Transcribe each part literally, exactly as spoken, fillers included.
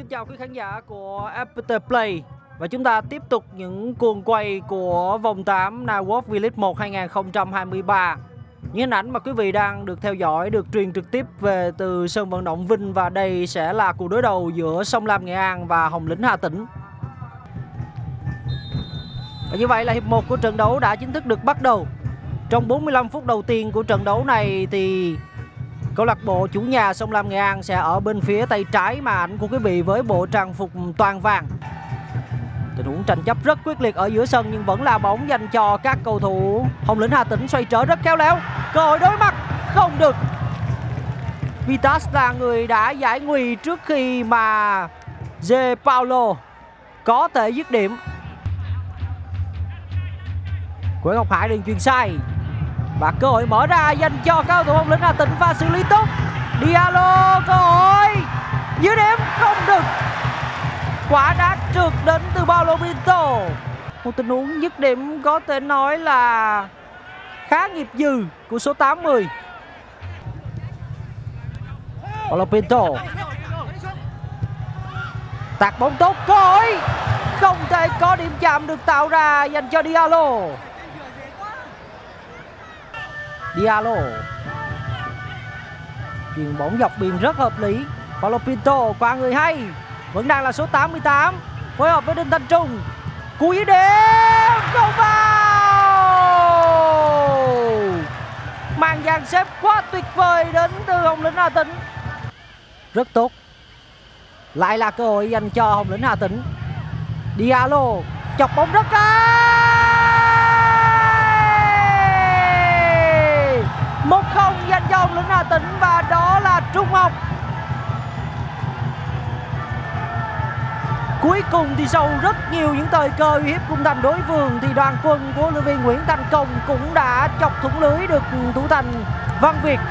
chào quý khán giả của ép pê tê Play. Và chúng ta tiếp tục những cuồng quay của vòng tám Nawaz V-League một hai không hai ba. Những hình ảnh mà quý vị đang được theo dõi được truyền trực tiếp về từ sân vận động Vinh. Và đây sẽ là cuộc đối đầu giữa Sông Lam Nghệ An và Hồng Lĩnh Hà Tĩnh. Và như vậy là hiệp một của trận đấu đã chính thức được bắt đầu. Trong bốn mươi lăm phút đầu tiên của trận đấu này thì câu lạc bộ chủ nhà Sông Lam Nghệ An sẽ ở bên phía tay trái màn ảnh của quý vị với bộ trang phục toàn vàng. Tình huống tranh chấp rất quyết liệt ở giữa sân nhưng vẫn là bóng dành cho các cầu thủ Hồng Lĩnh Hà Tĩnh, xoay trở rất khéo léo. Cơ hội đối mặt không được. Vitas là người đã giải nguy trước khi mà Zé Paulo có thể dứt điểm. Quế Ngọc Hải đường chuyền sai và cơ hội mở ra dành cho các cầu thủ Hồng Lĩnh Hà Tĩnh và xử lý tốt. Diallo, cơ hội dứt điểm không được. Quả đá trượt đến từ Paulo Pinto. Một tình huống dứt điểm có thể nói là khá nghiệp dư của số tám mươi. Paulo Pinto tạt bóng tốt, cơ hội không thể có điểm chạm được tạo ra dành cho Diallo. Diallo chuyền bóng dọc biên rất hợp lý. Paulo Pinto qua người hay, vẫn đang là số tám mươi tám, phối hợp với Đinh Thanh Trung. Cú dứt điểm không vào. Màn dàn xếp quá tuyệt vời đến từ Hồng Lĩnh Hà Tĩnh. Rất tốt. Lại là cơ hội dành cho Hồng Lĩnh Hà Tĩnh. Diallo chọc bóng rất hay. một không dành cho Hồng Lĩnh Hà Tĩnh và đó là Trung Học. Cuối cùng thì sau rất nhiều những thời cơ uy hiếp khung thành đối phương thì đoàn quân của huấn luyện viên Nguyễn Thành Công cũng đã chọc thủng lưới được thủ thành Văn Việt.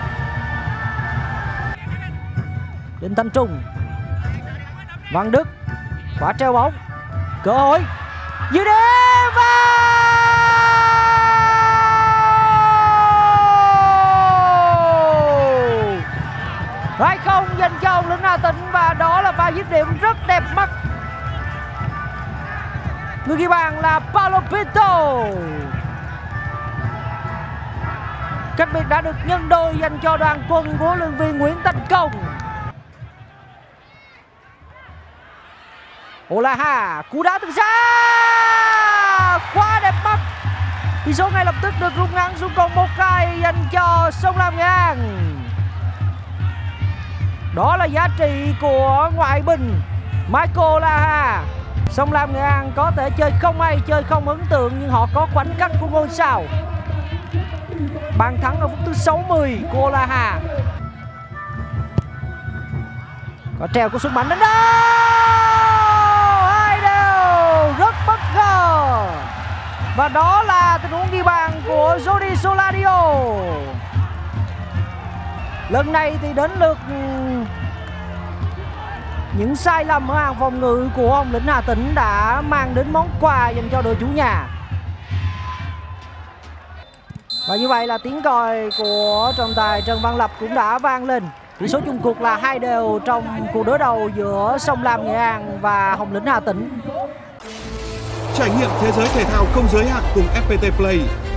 Đinh Thanh Trung, Văn Đức, quả treo bóng, cơ hội dứt điểm vào. hai không dành cho Hồng Lĩnh Hà Tĩnh và đó là pha dứt điểm rất đẹp mắt. Người ghi bàn là Paulo Pinto. Cách biệt đã được nhân đôi dành cho đoàn quân của huấn luyện viên Nguyễn Thành Công. Olaha, cú đá từ xa quá đẹp mắt. Tỷ số ngay lập tức được rút ngắn xuống còn một cái dành cho Sông Lam Nghệ An. Đó là giá trị của ngoại binh Michael Olaha. Sông Lam Nghệ An có thể chơi không hay, chơi không ấn tượng nhưng họ có khoảnh khắc của ngôi sao. Bàn thắng ở phút thứ sáu mươi của Olaha. Có treo của Xuân Mạnh đến đó. Hai đều rất bất ngờ. Và đó là tình huống ghi bàn của Jody Solario. Lần này thì đến lượt những sai lầm ở hàng phòng ngự của Hồng Lĩnh Hà Tĩnh đã mang đến món quà dành cho đội chủ nhà. Và như vậy là tiếng còi của trọng tài Trần Văn Lập cũng đã vang lên. Tỷ số chung cuộc là hai đều trong cuộc đối đầu giữa Sông Lam Nghệ An và Hồng Lĩnh Hà Tĩnh. Trải nghiệm thế giới thể thao không giới hạn cùng ép pê tê Play.